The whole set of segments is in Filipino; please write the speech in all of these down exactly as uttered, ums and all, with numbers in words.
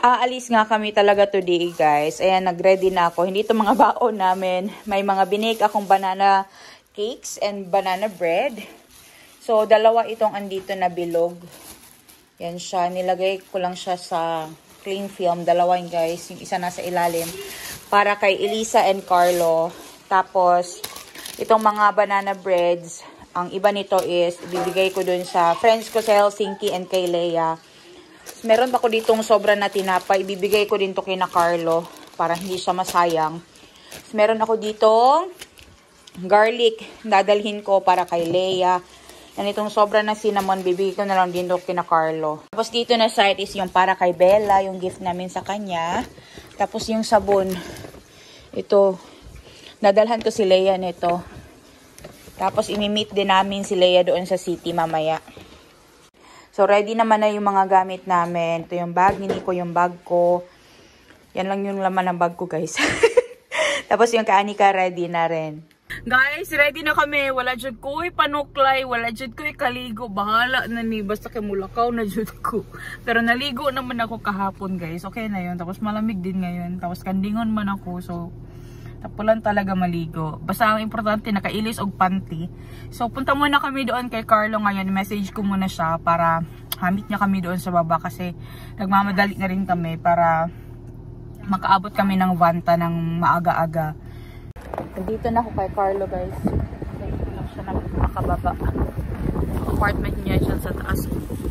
Aalis nga kami talaga today, guys. Ayan, nag-ready na ako. Hindi ito mga baon namin. May mga binake akong banana cakes and banana bread. So, dalawa itong andito na bilog. Yan siya. Nilagay ko lang siya sa cling film. Dalawa yun, guys. Yung isa nasa ilalim. Para kay Elisa and Carlo. Tapos, itong mga banana breads, ang iba nito is, ibibigay ko dun sa friends ko sa Helsinki and kay Leia. Meron pa ko ditong sobra na tinapay. Ibibigay ko din to kay na Carlo para hindi siya masayang. Meron ako ditong garlic. Dadalhin ko para kay Leia. Yan itong sobra na cinnamon. Bibigay ko na lang din to kay na Carlo. Tapos dito na side is yung para kay Bella. Yung gift namin sa kanya. Tapos yung sabon. Ito. Nadalhan ko si Leia nito. Tapos imi-meet din namin si Leia doon sa city mamaya. So, ready naman na yung mga gamit namin. Ito yung bag ni Nico, yung bag ko. Yan lang yung laman ng bag ko, guys. Tapos yung kaanika, ready na rin. Guys, ready na kami. Wala dyan ko panuklay. Wala dyan ko kaligo. Bahala na ni. Basta kamulakaw na dyan ko. Pero naligo naman ako kahapon, guys. Okay na yun. Tapos malamig din ngayon. Tapos kandingon man ako. So, tapulan talaga maligo. Basta ang importante, nakailis og panty. So, punta muna kami doon kay Carlo ngayon. Message ko muna siya para hamit niya kami doon sa baba kasi nagmamadali na rin kami para makaabot kami ng Vanta ng maaga-aga. Dito na ako kay Carlo, guys. Dito na siya na makababa. Apartment niya siya sa taas.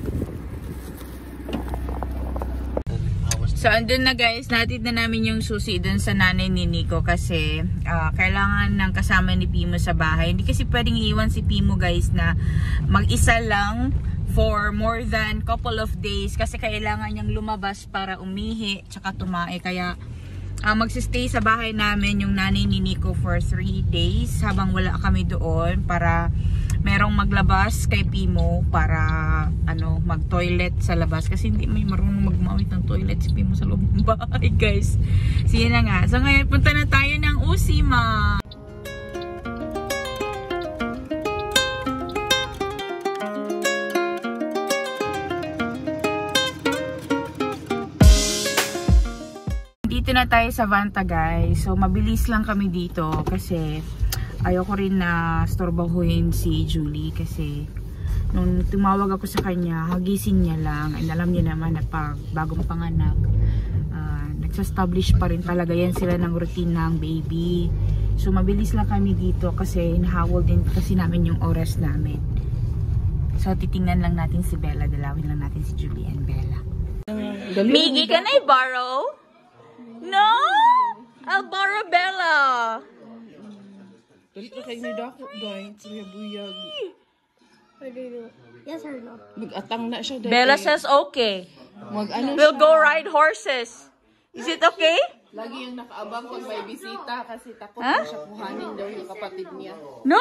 So, andun na, guys, natid na namin yung susi dun sa nanay ni Nico kasi uh, kailangan ng kasama ni Pimo sa bahay. Hindi kasi pwedeng iiwan si Pimo, guys, na mag-isa lang for more than couple of days kasi kailangan niyang lumabas para umihi tsaka tumae. Kaya uh, magsistay sa bahay namin yung nanay ni Nico for three days habang wala kami doon para merong maglabas kay Pimo para ano mag-toilet sa labas kasi hindi may marunong magmawit ng toilet si Pimo sa loob ng bahay, guys. So yun na nga. So ngayon punta na tayo ng Usima. Dito na tayo sa Vanta, guys. So mabilis lang kami dito kasi ayoko rin na storbahuin si Julie kasi nung tumawag ako sa kanya, hagising niya lang. And alam niya naman na pag bagong panganak, uh, nagsastablish pa rin talaga yan sila ng routine ng baby. So mabilis lang kami dito kasi nahawal din kasi namin yung oras namin. So titingnan lang natin si Bella, dalawin lang natin si Julie and Bella. Miggy, can I borrow? No! I'll borrow Bella! Dito kayo ni Dako, guys. Siya buyag. Yes or no? Mag-atang na siya. Bella says okay. Mag ano We'll siya. go ride horses. Is it okay? Lagi yung nakaabang pag may bisita kasi takot Huh? na siya kuhanin daw yung kapatid niya. No?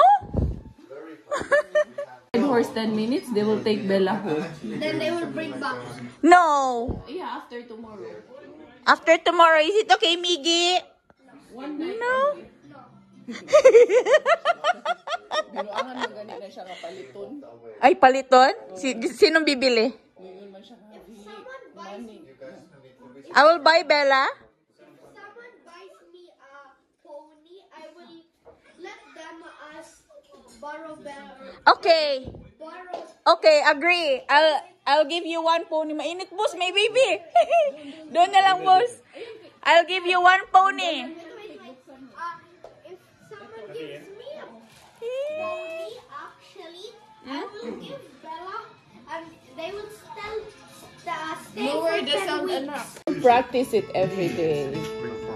Ride horse ten minutes, they will take Bella home. Then they will bring back. No. Yeah, after tomorrow. After tomorrow, is it okay, Miggy? One night. No. Binuangan mo ganit na siya kapaliton. Ay, paliton? Si sinong bibili? Ngayon man siya kabili. Money. I will buy Bella. Someone buys me a pony, I will let them as borrow bear. Okay. Borrow. Okay, agree. I'll I'll give you one pony. Mainit, boss. May baby. Doon na lang, boss. I'll give you one pony. Wait, wait, wait. Uh, if someone gives me a pony, actually, I will give Bella, and they will still uh, stay Lower for the ten sound, weeks. anak. Practice it every day. Yes.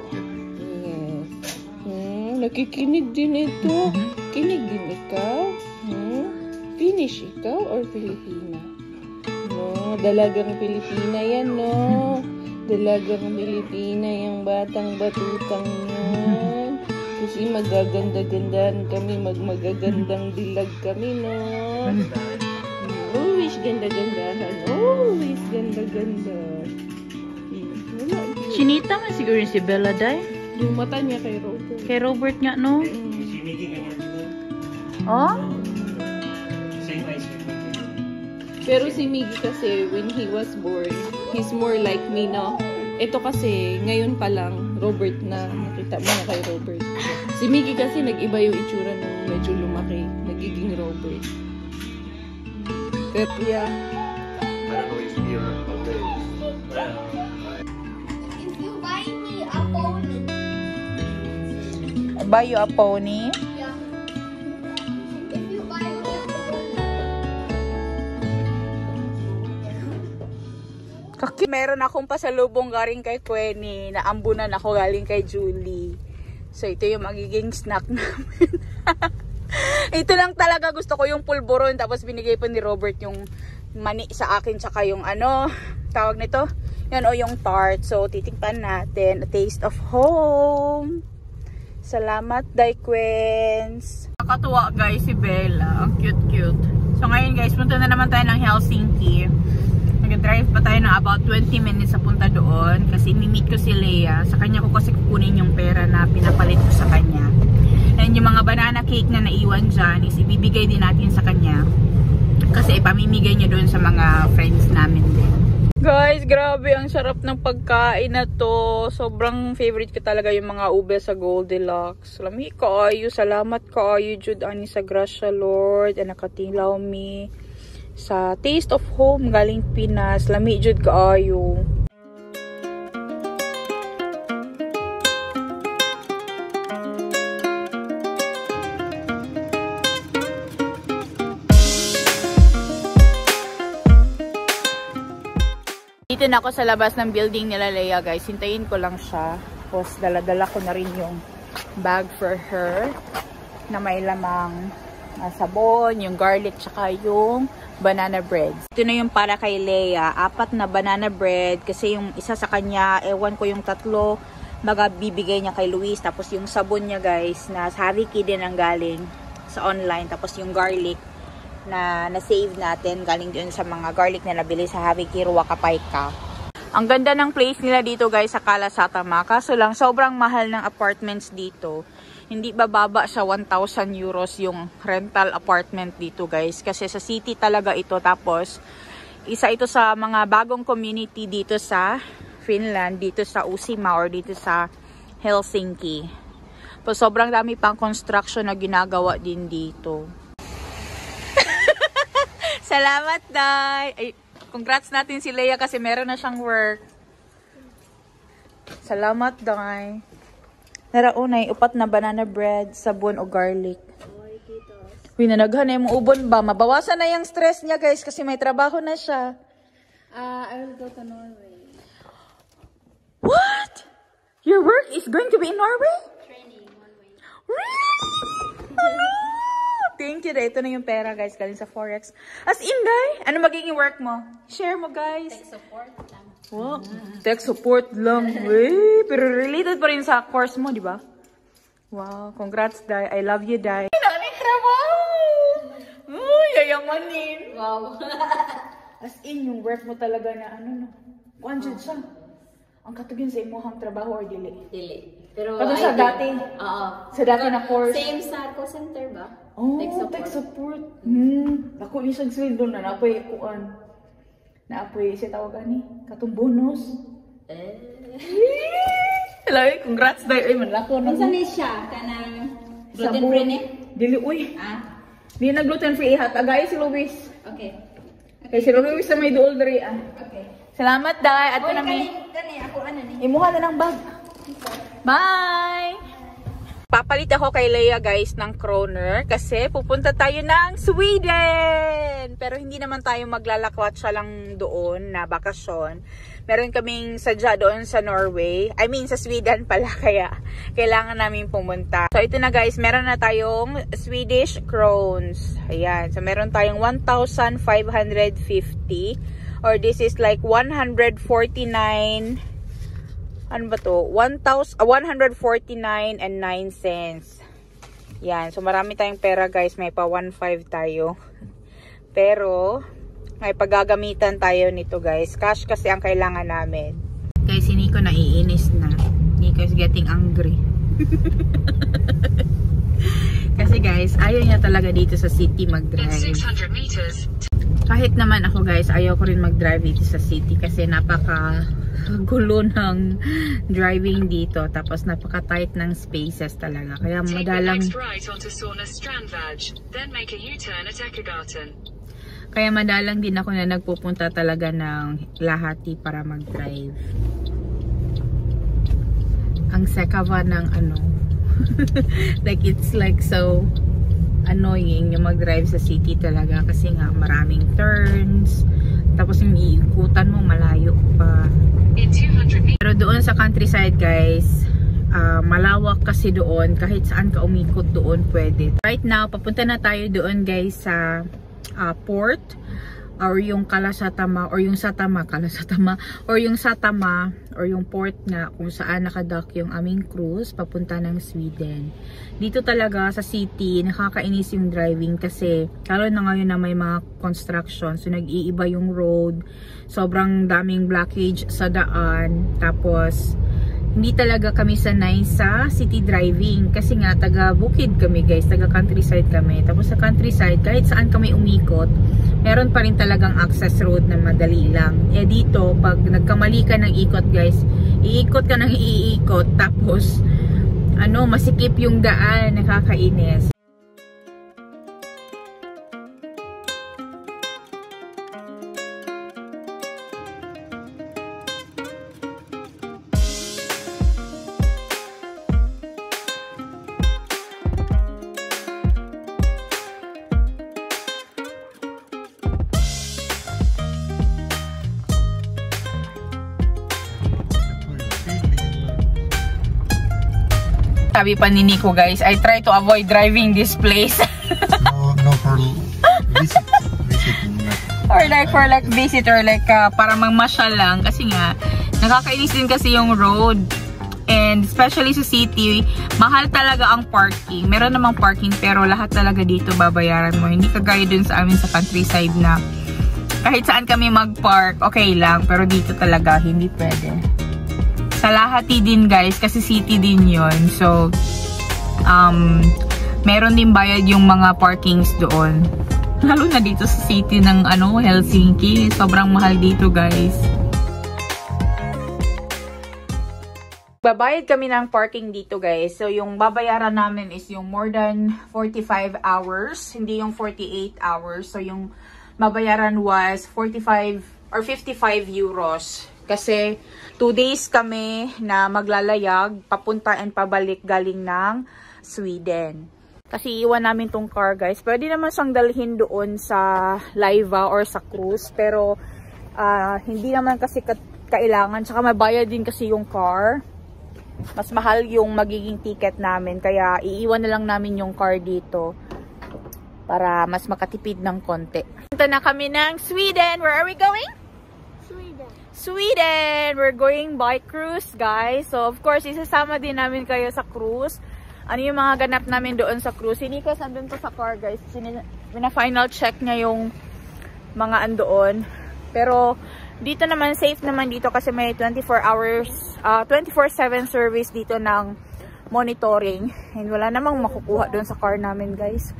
Hmm, nakikinig din ito. Kinig din ikaw? Hmm? Finnish ikaw or Filipina? No, dalagang Pilipina yan, no? Dalagang Pilipina yung batang batutang yan. Kasi magaganda-gandaan kami, magmagagandang dilag kami, no? Always ganda-gandahan. Always ganda-ganda. Wala. Chinita man siguro si Bella, day. Yung mata niya kay Robert. Kay Robert nga, no? Oh? Pero si Miggy kasi, when he was born, he's more like me, no? Ito kasi, ngayon pa lang, Robert na. Nakita mo na kay Robert. Si Mickey kasi nag-iba yung itsura nung medyo lumaki. Nagiging Robert. Pero yeah. If you buy me a pony, Buy you a pony? yeah. If you buy me a pony, Kaki, meron akong pasalubong galing kay Queenie. Naambunan ako galing kay Julie. So, ito yung magiging snack namin. Ito lang talaga gusto ko yung pulburon. Tapos binigay pa ni Robert yung mani sa akin. Tsaka yung ano, tawag nito? Yan o yung tart. So, titikpan natin. A taste of home. Salamat, Day Queens. Nakakatuwa guys si Bella. Ang cute-cute. So, ngayon guys, punta na naman tayo ng Helsinki. Nag-drive pa tayo ng about twenty minutes sa punta doon kasi mi-meet ko si Leia. Sa kanya ko kasi kukunin yung pera na pinapalit ko sa kanya. And yung mga banana cake na naiwan dyan is ibibigay din natin sa kanya kasi ipamimigay niya doon sa mga friends namin din. Guys, grabe ang sarap ng pagkain na to. Sobrang favorite ko talaga yung mga ube sa Goldilocks. Lami kaayo, salamat kaayo jud ani sa grasya Lord and nakatilaw mi sa Taste of Home galing Pinas. Lami jud kaayo. Dito na ako sa labas ng building nila Leia guys. Hintayin ko lang siya. Tapos dala-dala ko na rin yung bag for her na may lamang uh, sabon, yung garlic, tsaka yung banana bread. Ito na yung para kay Leia. Apat na banana bread. Kasi yung isa sa kanya, ewan ko yung tatlo, magabibigay niya kay Luis. Tapos yung sabon niya guys, na sa Hariki din ang galing sa online. Tapos yung garlic na na-save natin, galing dun sa mga garlic na nabili sa Hariki Ruwakapayka. Ang ganda ng place nila dito guys sa Kalasatama. Kaso lang, sobrang mahal ng apartments dito. Hindi bababa sa one thousand euros yung rental apartment dito guys. Kasi sa city talaga ito. Tapos, isa ito sa mga bagong community dito sa Finland. Dito sa Uusimaa or dito sa Helsinki. So, sobrang dami pang construction na ginagawa din dito. Salamat, Day! Ay, congrats natin si Leia kasi meron na siyang work. Salamat, Day! Naraunay, upat na banana bread, sabon o garlic. Uy, nanaghan na yung ubon ba? Mabawasan na yung stress niya guys kasi may trabaho na siya. Uh, I will go to Norway. What? Your work is going to be in Norway? training one way. Really? Hello! Thank you. Ito na yung pera guys galing sa Forex. As in, Day, ano magiging work mo? Share mo guys. Tech support lang. Wow. Tech support lang. Wey. Pero related pa rin sa course mo, di ba? Wow. Congrats, Day. I love you, Day. Naning trabaho! Uy, yayamanin. Wow. As in, yung work mo talaga na ano, no? One oh. siya. Ang katugin sa imuhang trabaho or dili? Dili. Pero Pero sa dati? Oo. Sa dati na course? Same sa call center ba? Oh, Tech support. tech support. Hmm. Ako isang sweldo na napoy kuan. Naapoy siya tawagan ni katong bonus. Eh. Hello, congrats Day. Ay manlako na. Unsa ni siya kanang gluten Sabon. free ni? Dili uy. Ah. Di na gluten free hat. Agay si Luis. Okay. Kay si Luis na may duol diri ah. Okay. Salamat Day. At Oy, na mi. kani kani ako ano ni? Imuha na ng bag. Bye! Papalit ako kay Leia guys ng kroner kasi pupunta tayo ng Sweden! Pero hindi naman tayo maglalakwat siya lang doon na bakasyon. Meron kaming sadya doon sa Norway. I mean sa Sweden pala kaya kailangan namin pumunta. So ito na guys, meron na tayong Swedish crowns. Ayan. So meron tayong one thousand five hundred fifty or this is like one hundred forty-nine. Ano ba to? one thousand, uh, one hundred forty-nine and nine cents. Yan. So, marami tayong pera, guys. May pa one five tayo. Pero, may paggagamitan tayo nito, guys. Cash kasi ang kailangan namin. Guys, si Nico naiinis na. Nico is getting angry. Kasi guys, ayaw niya talaga dito sa city mag-drive. Kahit naman ako guys, ayaw ko rin mag-drive dito sa city kasi napaka gulo ng driving dito. Tapos napaka tight ng spaces talaga. Kaya madalang Kaya madalang din ako na nagpupunta talaga ng Lahati para mag-drive. Ang sekava ng ano like it's like so annoying yung mag-drive sa city talaga kasi nga maraming turns, tapos yung iikutan mo malayo pa. Pero doon sa countryside guys, uh, malawak kasi doon, kahit saan ka umikot doon pwede. Right now papunta na tayo doon guys sa uh, port or yung Kalasatama or yung Satama, Kalasatama or yung Satama or yung port na kung saan nakadock yung aming cruise papunta ng Sweden. Dito talaga sa city nakakainis yung driving kasi lalo na ngayon na may mga construction, so nag-iiba yung road, sobrang daming blockage sa daan, tapos hindi talaga kami sanay sa city driving kasi nga taga bukid kami guys, taga countryside kami. Tapos sa countryside kahit saan kami umikot, meron pa rin talagang access road na madali lang. Eh dito pag nagkamali ka ng ikot guys, iikot ka ng iikot tapos ano, masikip yung daan, nakakainis. Sabi pa ni Nico guys, I try to avoid driving this place. no, no for visit, visiting. Or like for like visit or like uh, para mangmasyal lang kasi nga nakakainis din kasi yung road. And especially sa city, mahal talaga ang parking. Meron namang parking pero lahat talaga dito babayaran mo. Hindi kagaya dun sa amin sa countryside na kahit saan kami mag-park, okay lang. Pero dito talaga hindi pwede. Sa Lahati din guys, kasi city din yon. So, um, meron din bayad yung mga parkings doon. Lalo na dito sa city ng ano, Helsinki. Sobrang mahal dito guys. Babayad kami ng parking dito guys. So, yung babayaran namin is yung more than forty-five hours. Hindi yung forty-eight hours. So, yung babayaran was forty-five or fifty-five euros. Kasi two days kami na maglalayag, papunta and pabalik galing ng Sweden. Kasi iwan namin tong car guys. Pwede naman siyang dalhin doon sa Laiva or sa cruise. Pero uh, hindi naman kasi kailangan. Tsaka mabayad din kasi yung car. Mas mahal yung magiging ticket namin. Kaya iiwan na lang namin yung car dito. Para mas makatipid ng konti. Punta na kami ng Sweden. Where are we going? Sweden. Sweden! We're going by cruise, guys. So, of course, isasama din namin kayo sa cruise. Ano yung mga ganap namin doon sa cruise? Si Nico, nandun to sa car, guys. Pina-final check niya yung mga andoon. Pero, dito naman, safe naman dito kasi may twenty-four hours, uh, twenty-four seven service dito ng monitoring. And wala namang makukuha doon sa car namin, guys.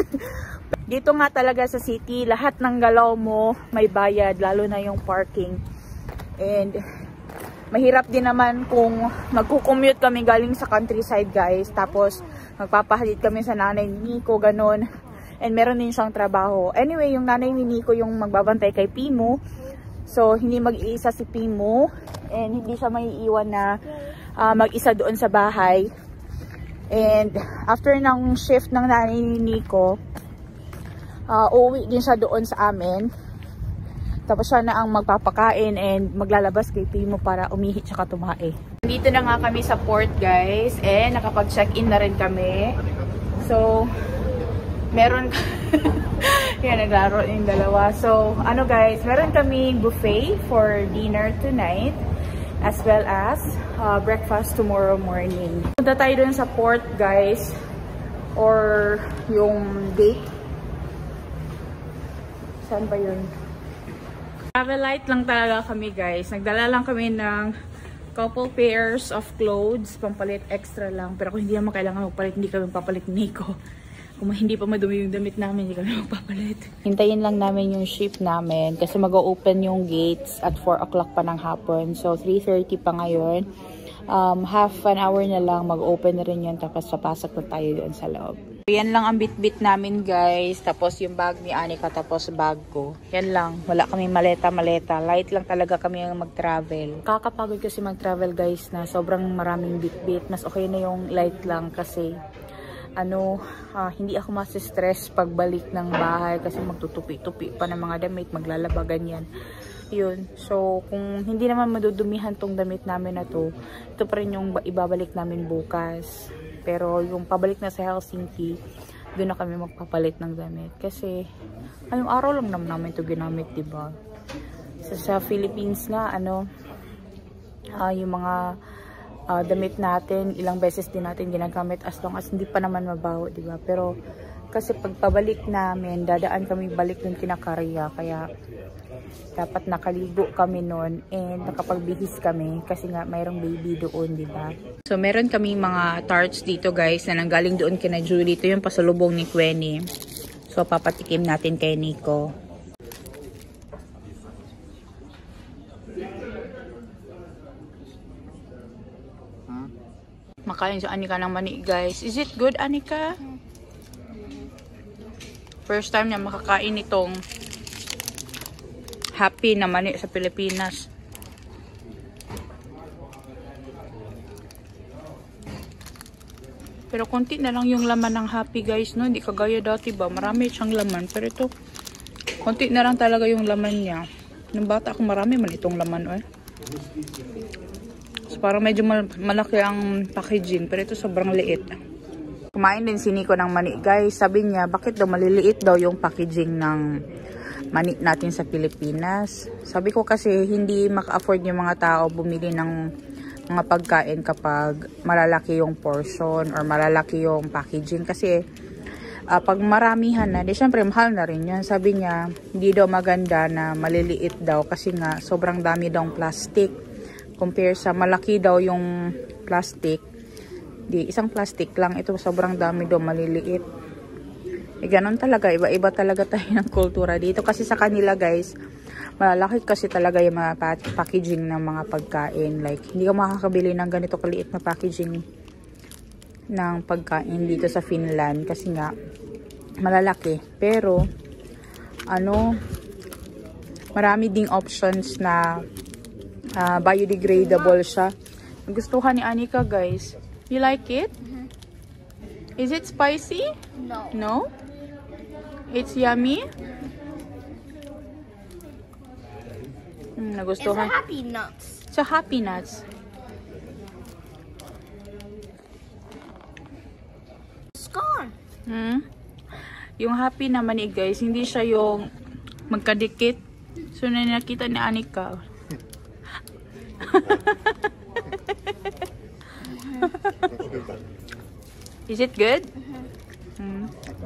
Dito nga talaga sa city, lahat ng galaw mo may bayad, lalo na yung parking. And mahirap din naman kung magkukommute kami galing sa countryside guys. Tapos magpapahalit kami sa nanay ni Nico, ganun. And meron din siyang trabaho. Anyway, yung nanay ni Nico yung magbabantay kay Pimo. So hindi mag-iisa si Pimo. And hindi siya maiiwan na uh, mag-isa doon sa bahay. And after ng shift ng nanay ni Nico, uh, uuwi din siya doon sa amin. Tapos siya na ang magpapakain and maglalabas kay Pimo para umihi tsaka tumae. Dito na nga kami sa port guys. And nakapag-check-in na rin kami. So, meron yan, naglaro yung dalawa. So, ano guys, meron kami buffet for dinner tonight. As well as uh, breakfast tomorrow morning. Punta tayo dun sa port guys. Or yung gate. Saan ba yun? Travel light lang talaga kami guys. Nagdala lang kami ng couple pairs of clothes. Pampalit extra lang. Pero kung hindi naman kailangan magpalit, hindi kami papalit ni Nico. Kung hindi pa madumi yung damit namin, hindi kami magpapalit. Hintayin lang namin yung ship namin kasi mag-open yung gates at four o'clock pa ng hapon. So, three thirty pa ngayon. Um, half an hour na lang, mag-open na rin yun. Tapos, papasok na tayo doon sa loob. Yan lang ang bit-bit namin, guys. Tapos, yung bag ni Anika, tapos bag ko. Yan lang. Wala kami maleta-maleta. Light lang talaga kami ang mag-travel. Kakapagod kasi mag-travel, guys, na sobrang maraming bit-bit. Mas okay na yung light lang kasi ano, uh, hindi ako masistress pagbalik ng bahay kasi magtutupi-tupi pa ng mga damit, maglalaba, ganyan. Yun. So, kung hindi naman madudumihan tong damit namin na to, ito pa rin yung ibabalik namin bukas. Pero yung pabalik na sa Helsinki, doon na kami magpapalit ng damit. Kasi, ayong araw lang naman namin ito ginamit, diba? So, sa Philippines nga, ano, uh, yung mga Uh, damit natin, ilang beses din natin ginagamit as long as hindi pa naman mabaho, diba? Pero kasi pagpabalik namin, dadaan kami balik ng kinakarya, kaya dapat nakaligo kami noon and nakapagbihis kami kasi nga mayroong baby doon, diba? So meron kami mga tarts dito, guys, na nanggaling doon kina Julie. Ito yung pasalubong ni Queenie. So papatikim natin kay Nico. Makain sa Anika ng mani, guys. Is it good, Anika? First time niya makakain itong happy na mani sa Pilipinas. Pero konti na lang yung laman ng happy, guys, no? Hindi kagaya dati ba? Marami siyang laman. Pero ito, konti na lang talaga yung laman niya. Nung bata ako, marami man itong laman, eh. So, parang medyo mal malaki ang packaging, pero ito sobrang liit. Kumain din si Nico ng mani, guys. Sabi niya, bakit daw maliliit daw yung packaging ng mani natin sa Pilipinas? Sabi ko kasi hindi maka-afford yung mga tao bumili ng mga pagkain kapag malalaki yung portion or malalaki yung packaging. Kasi uh, pag maramihan na, di syempre mahal na rin yan. Sabi niya, hindi daw maganda na maliliit daw kasi nga sobrang dami daw plastic. Compare sa malaki daw yung plastic. Di, isang plastic lang. Ito sobrang dami daw, maliliit. E ganun talaga. Iba-iba talaga tayo ng kultura dito. Kasi sa kanila, guys, malalaki kasi talaga yung mga packaging ng mga pagkain. Like, hindi ka makakabili ng ganito kaliit na packaging ng pagkain dito sa Finland. Kasi nga, malalaki. Pero, ano, marami ding options na Uh, biodegradable siya. Gustuhan ni Anika, guys. You like it? Mm-hmm. Is it spicy? No. No? It's yummy? Hmm, nagustuhan. It's a happy nuts. It's a happy nuts. It's gone. Hmm? Yung happy naman, eh, guys, hindi siya yung magkadikit. So, na nakita ni Anika. Is it good? Mm-hmm.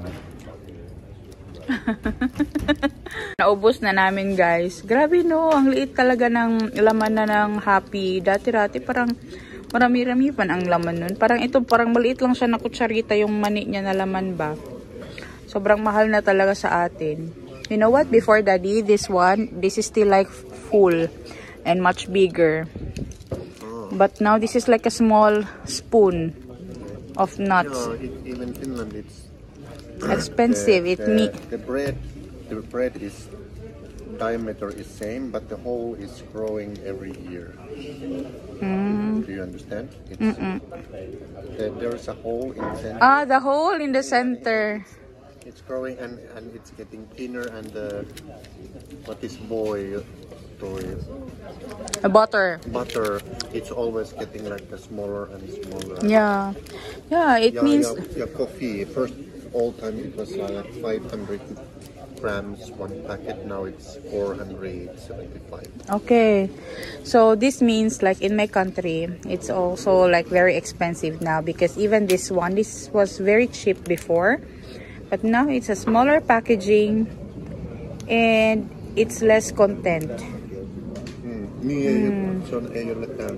Naubos na namin, guys. Grabe, no, ang liit talaga ng laman na ng happy. Dati-dati parang marami-rami pa ang laman nun. Parang ito, parang maliit lang siya na kutsarita yung mani niya na laman ba. Sobrang mahal na talaga sa atin. You know what? Before, Daddy, this one, this is still like full and much bigger. But now this is like a small spoon of nuts. You know, it, even Finland, it's expensive. The, it the, me the bread, the bread is diameter is same, but the hole is growing every year. Mm. Do you understand? It's, Mm -mm. the, there is a hole in the center. Ah, the hole in the center. It's growing and and it's getting thinner, and the what is boy toy A butter. butter, it's always getting like a smaller and smaller. Yeah, yeah. It Yeah, means yeah, yeah, coffee. First, all time it was uh, like five hundred grams one packet. Now it's four hundred seventy-five. okay. So this means like in my country, it's also like very expensive now because even this one, this was very cheap before, but now it's a smaller packaging and it's less content. Mm.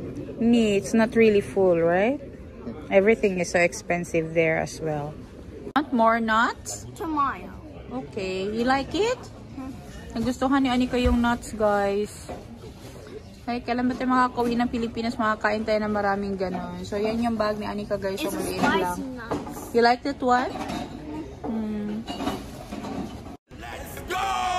Me, it's not really full, right? Everything is so expensive there as well. Want more nuts? Tomorrow. Okay. You like it? Nagustuhan ni Anika yung nuts, guys. Kaya kailan ba tayo makakauwi ng Pilipinas, makakain tayo ng maraming ganon. So, yan yung bag ni Anika, guys. So, maliit lang. You like that one? Hmm. Let's go!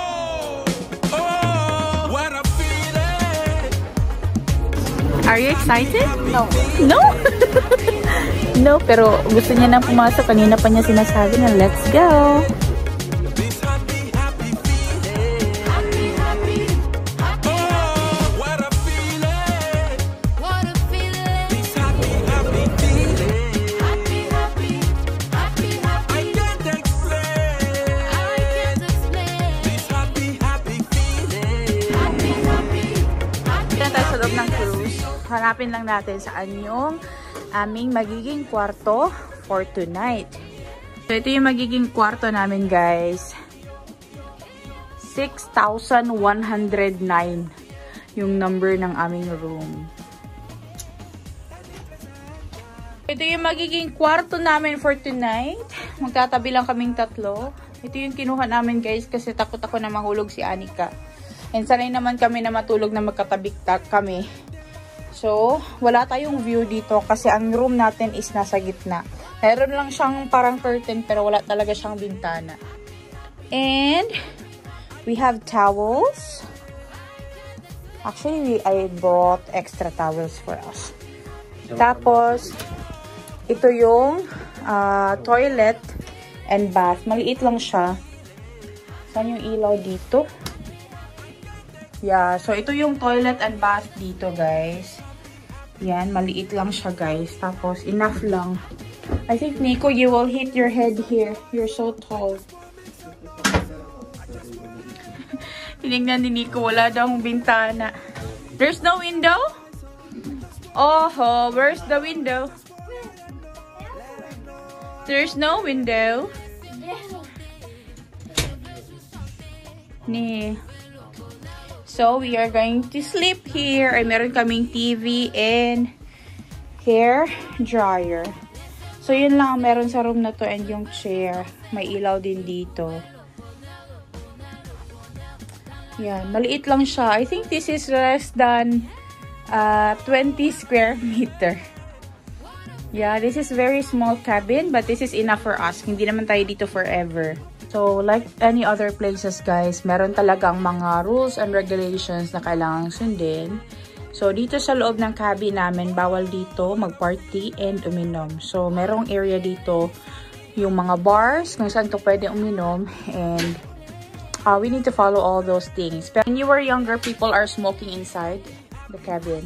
Oh, what a feeling! Are you excited? No. No? No, pero gusto niya na pumasok. Kanina pa niya sinasabi na, let's go! This happy, happy feeling. Happy, happy, happy, oh, what a feeling. What a feeling. This happy, happy feeling. Happy, happy, happy, happy. I can't explain. I can't explain. This happy, happy feeling. Happy, happy, happy. Dito tayo sa loob ng cruise. Hanapin lang natin saan yung aming magiging kwarto for tonight. So, ito yung magiging kwarto namin, guys. six thousand one hundred nine yung number ng aming room. Ito yung magiging kwarto namin for tonight. Magtatabi lang kaming tatlo. Ito yung kinuha namin, guys, kasi takot ako na mahulog si Anika. And sanay naman kami na matulog na magkatabi kami. So, wala tayong view dito kasi ang room natin is nasa gitna. Meron lang siyang parang curtain pero wala talaga siyang bintana. And we have towels. Actually, I brought extra towels for us. Tapos, ito yung uh, toilet and bath. Maliit lang siya. Saan yung ilaw dito? Yeah, so ito yung toilet and bath dito, guys. Yan, maliit lang siya, guys. Tapos, enough lang. I think, Nico, you will hit your head here. You're so tall. Tinignan ni Nico, wala daw bintana. There's no window? Oh, where's the window? There's no window. Ni. So, we are going to sleep here. Ay, meron kaming T V and hair dryer. So, yun lang meron sa room na to and yung chair. May ilaw din dito. Yan, maliit lang siya. I think this is less than uh, twenty square meter. Yeah, this is very small cabin, but this is enough for us. Hindi naman tayo dito forever. So, like any other places, guys, meron talagang mga rules and regulations na kailangang sundin. So, dito sa loob ng cabin namin, bawal dito mag-party and uminom. So, merong area dito yung mga bars kung saan ka pwede uminom and uh, we need to follow all those things. But when you were younger, people are smoking inside the cabin.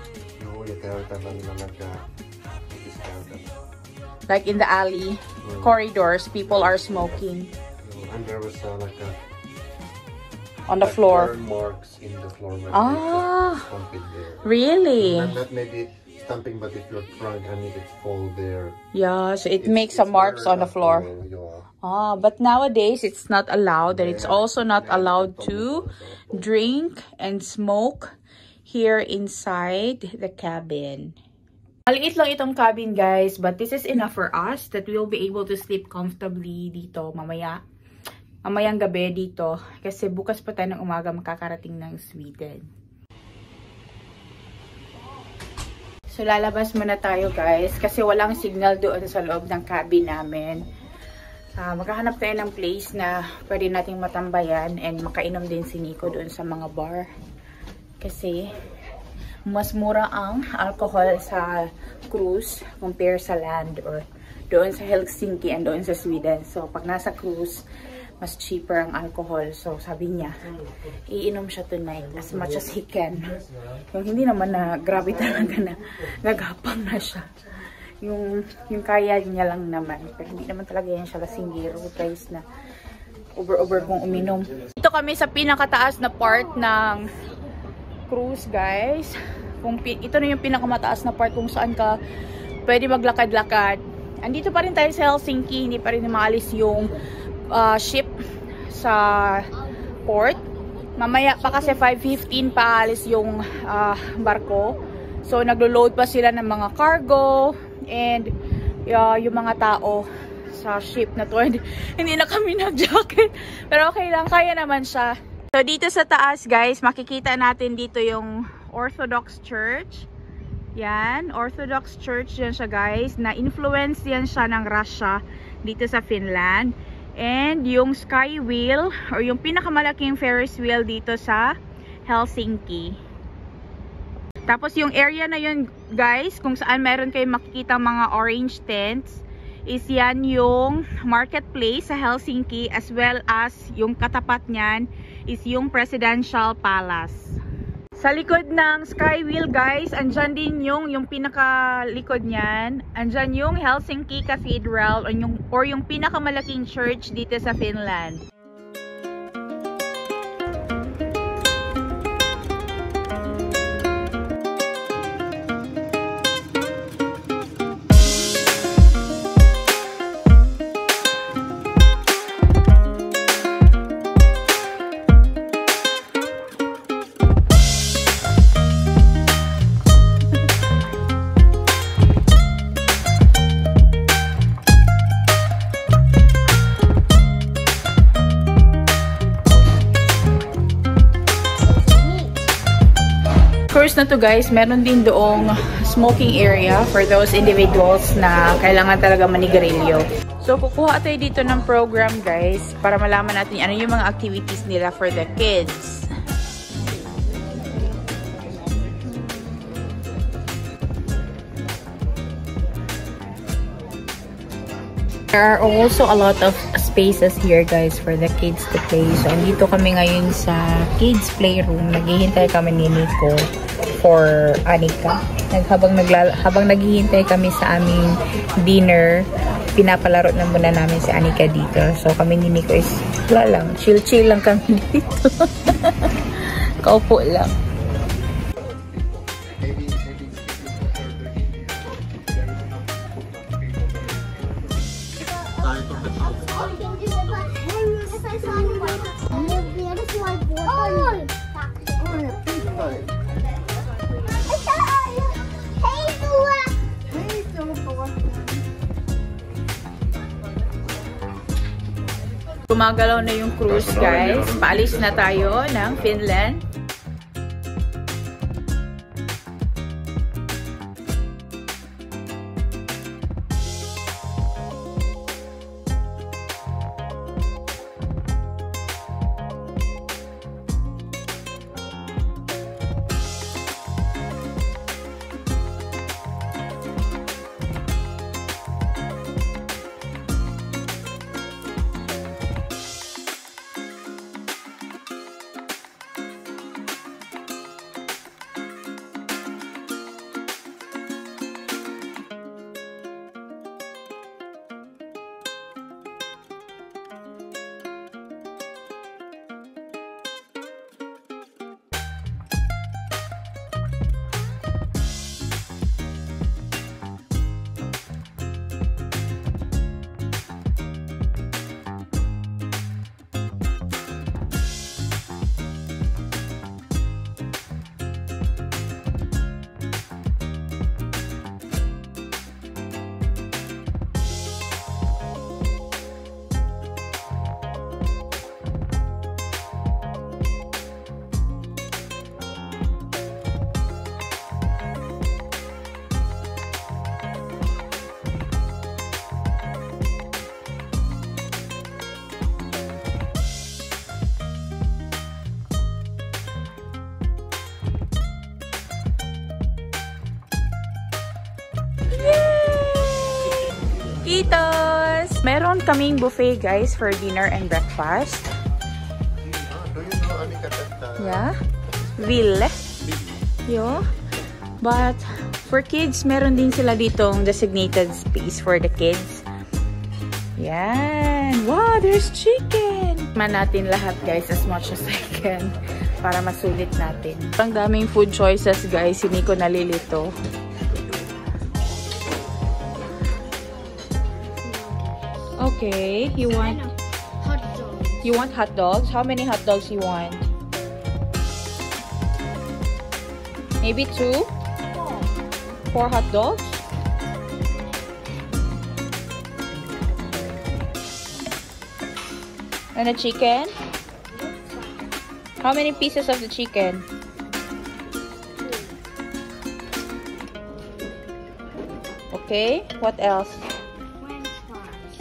Like in the alley, corridors, people are smoking. And there was uh, like a on the floor. Marks in the floor. Ah, there. Really? Not, not maybe stamping, but if you're drunk and it fall there. Yeah, so it it's, makes it's some marks on the floor. Fall, yeah. Ah, but nowadays it's not allowed, and it's also not allowed to drink and smoke here inside the cabin. Maliit lang itong cabin, guys, but this is enough for us that we'll be able to sleep comfortably dito mamaya. Mamayang gabi dito kasi bukas pa tayo ng umaga makakarating ng Sweden. So, lalabas muna tayo, guys, kasi walang signal doon sa loob ng cabin namin. Uh, maghahanap tayo ng place na pwede nating matambayan and makainom din si Nico doon sa mga bar. Kasi mas mura ang alcohol sa cruise compare sa land or doon sa Helsinki and doon sa Sweden. So, pag nasa cruise, mas cheaper ang alcohol. So, sabi niya, iinom siya tonight as much as he can. Yung hindi naman na grabe talaga na nagapang na siya. Yung, yung kaya niya lang naman. Pero hindi naman talaga yan siya lasinggero, guys, na over-over kung uminom. Ito kami sa pinakataas na part ng cruise, guys. Kung, ito na yung pinakamataas na part kung saan ka pwede maglakad-lakad. Andito pa rin tayo sa Helsinki. Hindi pa rin maalis yung Uh, ship sa port. Mamaya pa kasi five fifteen pa alis yung uh, barko. So, naglo-load pa sila ng mga cargo and uh, yung mga tao sa ship na to. Hindi, hindi na kami nag-jacket. Pero okay lang, kaya naman siya. So dito sa taas guys, makikita natin dito yung Orthodox Church. Yan, Orthodox Church yan siya guys. Na-influence yan siya ng Russia dito sa Finland. And yung Sky Wheel or yung pinakamalaking Ferris wheel dito sa Helsinki. Tapos yung area na yun guys, kung saan meron kayong makikita mga orange tents, is yan yung marketplace sa Helsinki, as well as yung katapat niyan is yung Presidential Palace. Sa likod ng Sky Wheel guys, andyan din yung, yung pinakalikod niyan. Andyan yung Helsinki Cathedral or yung, or yung pinakamalaking church dito sa Finland. Cruise na to guys, meron din doong smoking area for those individuals na kailangan talaga manigarilyo. So kukuha tayo dito ng program guys para malaman natin ano yung mga activities nila for the kids. There are also a lot of spaces here guys for the kids to play. So andito kami ngayon sa kids playroom. Naghihintay kami ni Nico for Anika. Habang, naglala habang naghihintay kami sa aming dinner, pinapalaro na muna namin si Anika dito. So kami ni Nico is wala lang. Chill-chill lang kami dito. Kaupo lang. Gumagalaw na yung cruise guys. Paalis na tayo ng Finland. Kitos! Meron kaming buffet guys for dinner and breakfast. Do you know Anika that? Uh, Yeah. Ville. Yo. But for kids, meron din sila ditong designated space for the kids. Yan. Wow, there's chicken. Man natin lahat guys as much as I can para masulit natin. Ang daming food choices guys, hindi ko nalilito. Okay, you want Hot dog. you want hot dogs? How many hot dogs you want? Maybe two? Four hot dogs? And a chicken? How many pieces of the chicken? Okay, what else? French fries.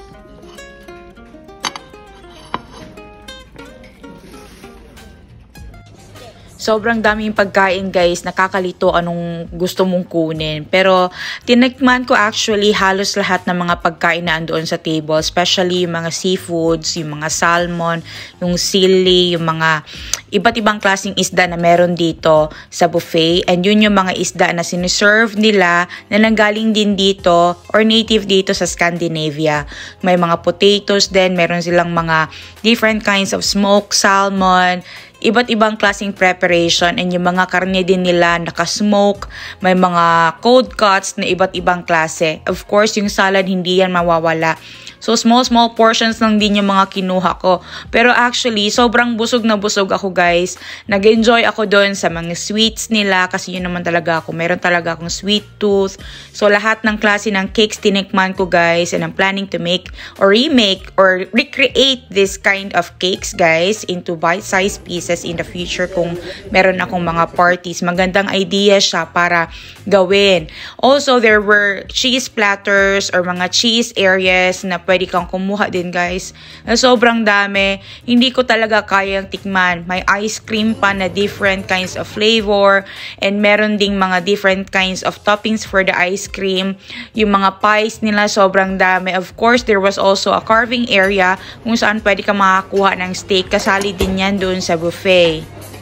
Sobrang daming pagkain guys, nakakalito anong gusto mong kunin. Pero tinikman ko actually halos lahat ng mga pagkain na andoon sa table. Especially yung mga seafoods, yung mga salmon, yung sili, yung mga iba't ibang klaseng isda na meron dito sa buffet. And yun yung mga isda na siniserve nila na nanggaling din dito or native dito sa Scandinavia. May mga potatoes din, meron silang mga different kinds of smoked salmon, iba't ibang klaseng preparation, and yung mga karne din nila naka-smoke, may mga cold cuts na iba't ibang klase. Of course, yung salad hindi yan mawawala. So, small, small portions lang din yung mga kinuha ko. Pero actually, sobrang busog na busog ako guys. Nag-enjoy ako doon sa mga sweets nila kasi yun naman talaga ako. Meron talaga akong sweet tooth. So, lahat ng klase ng cakes tinikman ko guys, and I'm planning to make or remake or recreate this kind of cakes guys into bite-sized pieces in the future kung meron akong mga parties. Magandang idea siya para gawin. Also, there were cheese platters or mga cheese areas na pwede kang kumuha din guys. Na sobrang dami. Hindi ko talaga kayang tikman. May ice cream pa na different kinds of flavor, and meron ding mga different kinds of toppings for the ice cream. Yung mga pies nila sobrang dami. Of course, there was also a carving area kung saan pwede ka makakuha ng steak. Kasali din yan doon sa buffet.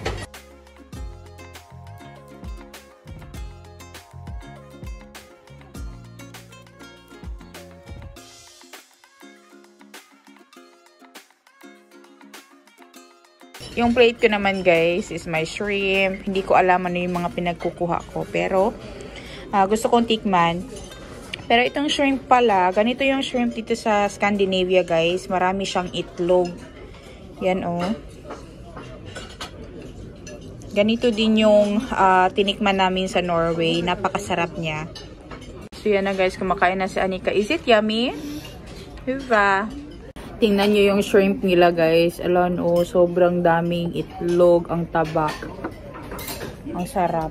Yung plate ko naman guys is my shrimp. Hindi ko alam ano yung mga pinagkukuha ko. Pero uh, gusto kong tikman. Pero itong shrimp pala, ganito yung shrimp dito sa Scandinavia guys. Marami siyang itlog. Yan oh. Ganito din yung uh, tinikman namin sa Norway. Napakasarap niya. So yan na guys, kumakain na si Anika. Is it yummy? Diba? Tingnan nyo yung shrimp nila guys. Alam o, oh, sobrang daming itlog, ang taba. Ang sarap.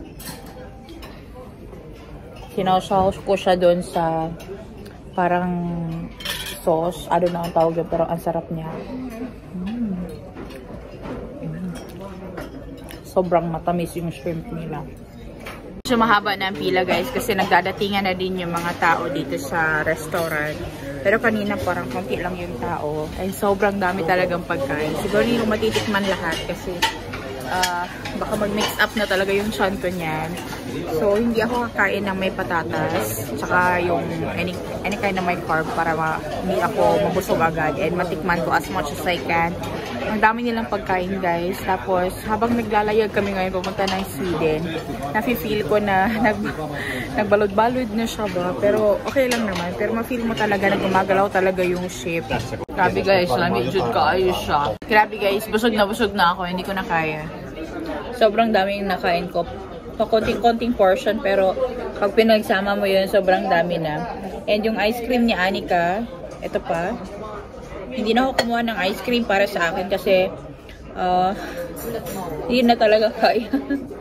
Sinausaw ko siya doon sa parang sauce. I don't know ang tawag yun, pero ang sarap niya. Mm. Mm. Sobrang matamis yung shrimp nila. So mahaba na ang pila guys kasi nagdadatingan na din yung mga tao dito sa restaurant. Pero kanina parang konti lang yung tao. And sobrang dami talagang pagkain. Siguro hindi ko matitikman lahat kasi uh, baka mag-mix up na talaga yung tiyan ko niyan. So hindi ako kakain ng may patatas. Tsaka yung any, any kind of may carb para ma, hindi ako mabusog agad. And matikman ko as much as I can. Ang dami nilang pagkain guys. Tapos habang naglalayag kami ngayon pupunta ng Sweden, nafe-feel ko na nag, nagbalod-balod na siya ba. Pero okay lang naman. Pero ma-feel mo talaga na gumagalaw talaga yung ship. Grabe guys, lamig jud kaayo siya. Grabe guys, busog na busog na ako. Hindi ko na kaya. Sobrang dami yung nakain ko. Pakunting-kunting portion pero pag pinagsama mo yun, sobrang dami na. And yung ice cream ni Anika, ito pa. Hindi na ako kumuha ng ice cream para sa akin kasi uh, hindi na talaga kaya.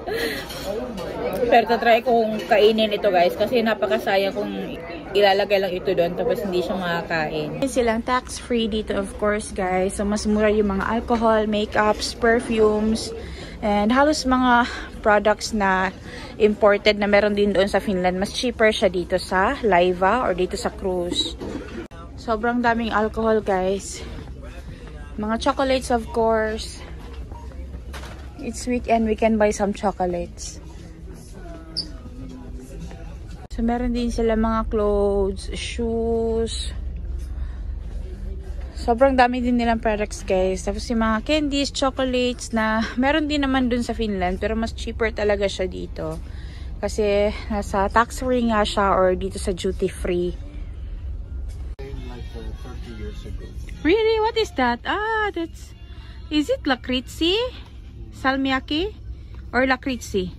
Pero tatry kong kainin ito guys kasi napakasaya kung ilalagay lang ito doon tapos hindi siya makakain. Silang tax-free dito of course guys. So mas mura yung mga alcohol, makeups, perfumes, and halos mga products na imported na meron din doon sa Finland. Mas cheaper siya dito sa Laiva or dito sa cruise. Sobrang daming alcohol guys. Mga chocolates of course. It's weekend, we can buy some chocolates. So meron din sila mga clothes, shoes. Sobrang dami din nilang products guys. Tapos yung mga candies, chocolates na meron din naman dun sa Finland. Pero mas cheaper talaga siya dito. Kasi nasa tax free nga siya or dito sa duty free. Really? What is that? Ah, that's... Is it lakritsi? Salmiakki? Or lakritsi?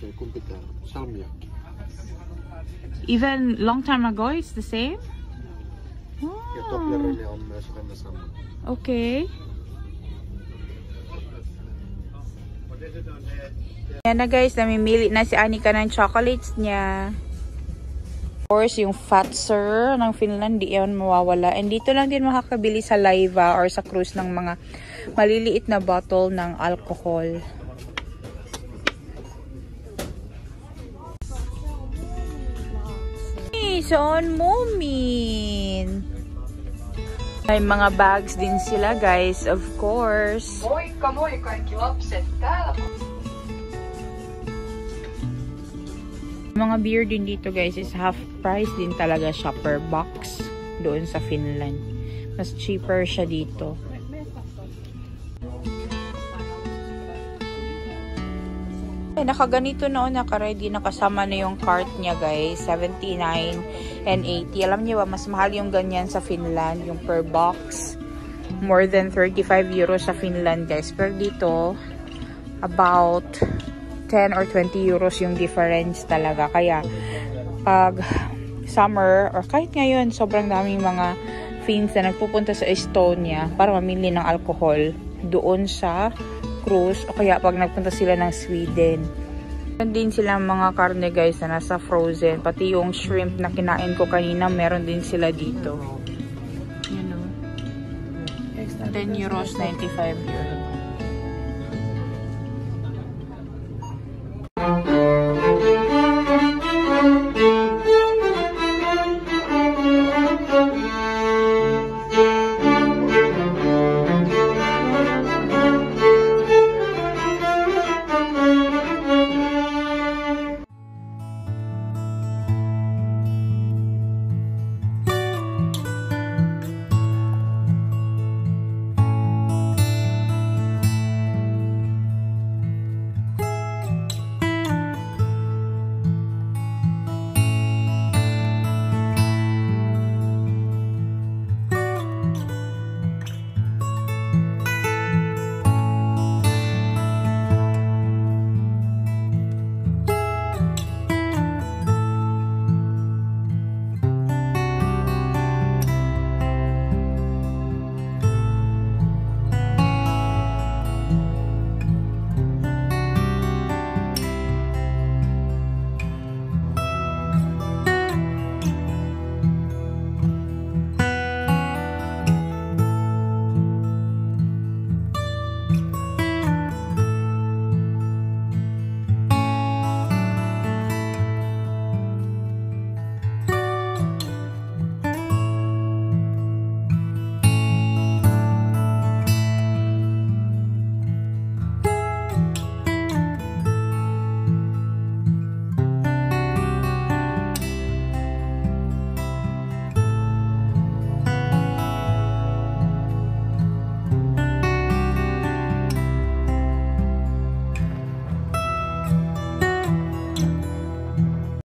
Even long time ago, it's the same? Oh. Okay. Yan na guys, namimili na si Anika ng chocolates niya. Of course, yung Fazer ng Finland, di yan mawawala. And dito lang din makakabili sa Laiva or sa cruise ng mga maliliit na bottle ng alcohol. Hey, saan mo, Min? May mga bags din sila, guys, of course. Moikka, moikka, kaikki lapset täällä. Mga beer din dito guys is half price din talaga siya per box doon sa Finland. Mas cheaper siya dito. Eh, nakaganito na o, naka-ready, nakasama na yung cart niya guys. seventy-nine and eighty. Alam niyo ba, mas mahal yung ganyan sa Finland, yung per box. More than thirty-five euros sa Finland guys. Pero dito, about ten or twenty euros yung difference talaga. Kaya, pag summer, or kahit ngayon, sobrang daming mga Finns na nagpupunta sa Estonia para mamili ng alcohol doon sa cruise, o kaya pag nagpunta sila ng Sweden. Meron din silang mga karne guys na nasa frozen. Pati yung shrimp na kinain ko kanina, meron din sila dito. You know, ten euros, ninety-five euros.